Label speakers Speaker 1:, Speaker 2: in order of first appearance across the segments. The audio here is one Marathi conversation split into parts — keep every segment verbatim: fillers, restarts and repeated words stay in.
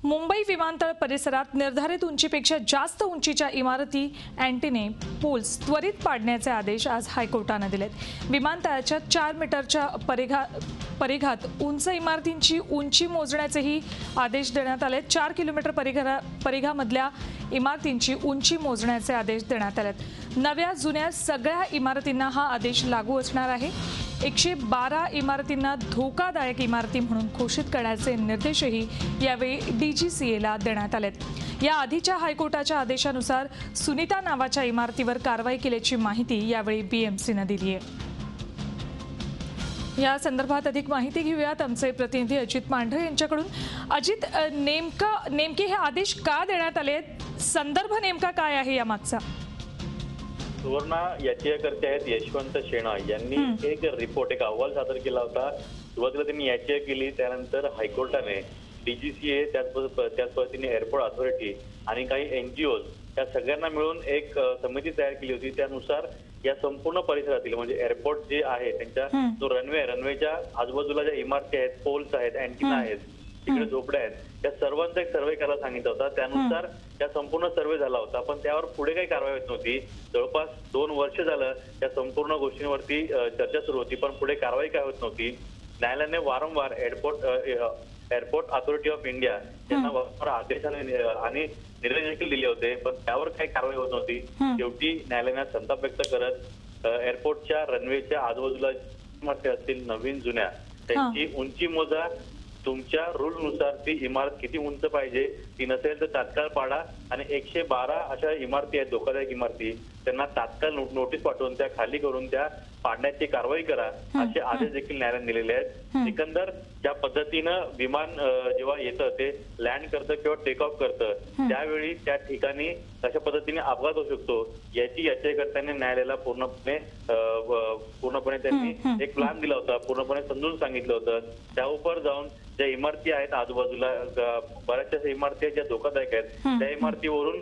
Speaker 1: मुंबई विमानतळ परिसरात निर्धारित उंचीपेक्षा जास्त उंचीच्या इमारती, अँटिने, पोल्स त्वरित पाडण्याचे आदेश आज हायकोर्टाने दिलेत। विमानतळाच्या चार मीटरच्या परिघा परिघात उंच इमारतींची उंची मोजण्याचेही आदेश देण्यात आले। चार किलोमीटर परिघा परिघामधल्या इमारतींची उंची मोजण्याचे आदेश देण्यात आलेत। नव्या जुन्या सगळ्या इमारतींना हा आदेश लागू असणार आहे। एकशे बारा इमारतींना धोकादायक इमारती म्हणून घोषित करण्याचे निर्देशही यावेळी डीजीसीएला देण्यात आलेत। या आधीच्या हायकोर्टाच्या आदेशानुसार सुनीता नावाच्या इमारतीवर कारवाई केल्याची माहिती यावेळी बीएमसीने दिली आहे। या संदर्भात अधिक माहिती घेऊयात आमचे प्रतिनिधी अजित पांढरे यांच्याकडून। अजित, नेमका नेमके हे आदेश का देण्यात आले, संदर्भ नेमका काय आहे या मागचा?
Speaker 2: सुवर्णा याचिकाकर्ते आहेत यशवंत शेणा यांनी एक रिपोर्ट एक अहवाल सादर केला होता। सुरुवातीला त्यांनी याचिका केली, त्यानंतर हायकोर्टाने डीजीसीए त्याच त्याच पद्धतीने एअरपोर्ट अथॉरिटी आणि काही एनजीओ या सगळ्यांना मिळून एक समिती तयार केली होती। त्यानुसार या संपूर्ण परिसरातील म्हणजे एअरपोर्ट जे आहे त्यांच्या जो रनवे रनवेच्या आजूबाजूला ज्या इमारती आहेत, पोल्स आहेत, अँटिना आहेत, तिकडे झोपड्या आहेत, त्या सर्वांचा एक सर्वे करायला सांगितलं होता। त्यानुसार त्या संपूर्ण सर्वे झाला होता, पण त्यावर पुढे काही कारवाई होत नव्हती। जवळपास दोन वर्ष झालं त्या संपूर्ण गोष्टींवरती चर्चा सुरू होती, पण पुढे कारवाई काय होत नव्हती। न्यायालयाने वारंवार airport airport authority of India यांना वारंवार आदेश आणि निर्णय देखील दिले होते, पण त्यावर काही कारवाई होत नव्हती। शेवटी न्यायालयाने संताप व्यक्त करत एअरपोर्टच्या रनवेच्या आजूबाजूला इमारती असतील नवीन जुन्या त्यांची उंची मोजा, तुमच्या रूल नुसार ती इमारत किती उंच पाहिजे, ती नसेल तर तात्काळ पाडा आणि एकशे बारा अशा इमारती आहेत धोकादायक इमारती, त्यांना तात्काळ नोटीस पाठवून त्या खाली करून त्या पाडण्याची कारवाई करा असे आदेश देखील न्यायालयाने दिलेले आहेत। एकंदर ज्या पद्धतीनं विमान जेव्हा येतं ते लँड करतं किंवा टेक ऑफ करतं त्यावेळी त्या ठिकाणी अशा पद्धतीने अपघात होऊ शकतो याची याचिकाकर्त्यांनी न्यायालयाला पूर्णपणे पूर्णपणे त्यांनी एक प्लॅन दिला होता, पूर्णपणे समजून सांगितलं होतं। त्यावर जाऊन ज्या इमारती आहेत आजूबाजूला बऱ्याचशा इमारती आहेत ज्या धोकादायक आहेत त्या इमारतीवरून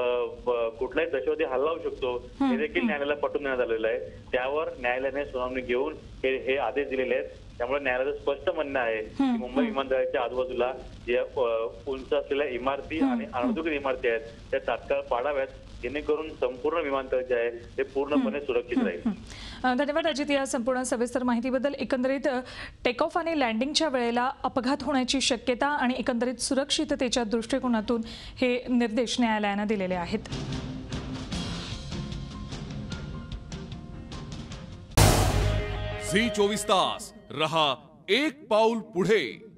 Speaker 2: कुठलाही दहशतवादी हल्ला होऊ शकतो हे देखील न्यायालयाला पटवून देण्यात आलेलं आहे। त्यावर न्यायालयाने सुनावणी घेऊन हे हे आदेश दिलेले आहेत। त्यामुळे न्यायालयाचं स्पष्ट म्हणणं आहे की मुंबई विमानतळाच्या आजूबाजूला ज्या उंच असलेल्या इमारती आणि अनधिकृत इमारती आहेत त्या तात्काळ पाडाव्यात, जेणेकरून संपूर्ण विमानतळ जे आहे ते पूर्णपणे सुरक्षित राहील।
Speaker 1: धन्यवाद अजित या संपूर्ण सविस्तर माहितीबद्दल। एकंदरीत टेक ऑफ आणि लँडिंगच्या वेळेला अपघात होण्याची शक्यता आणि एकंदरीत सुरक्षिततेच्या दृष्टिकोनातून हे निर्देश न्यायालयाने दिलेले आहेत।
Speaker 3: झी चोवीस तास रहा एक पाऊल पुढे।